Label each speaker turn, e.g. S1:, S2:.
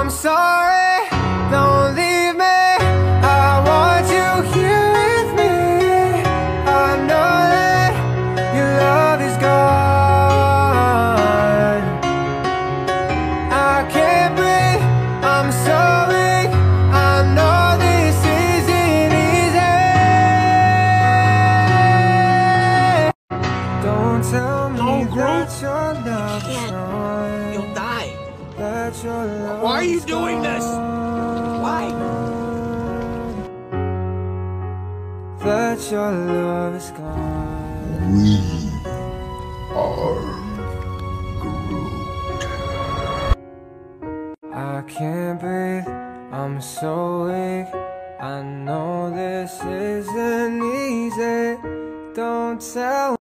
S1: I'm sorry, don't leave me. I want you here with me. I know that your love is gone. I can't breathe, I'm so weak. I know this isn't easy. Don't tell me that your love's gone.
S2: You'll die.
S1: That your love
S2: Why are you
S1: is
S2: doing this? Why?
S1: That your love is gone.
S3: We are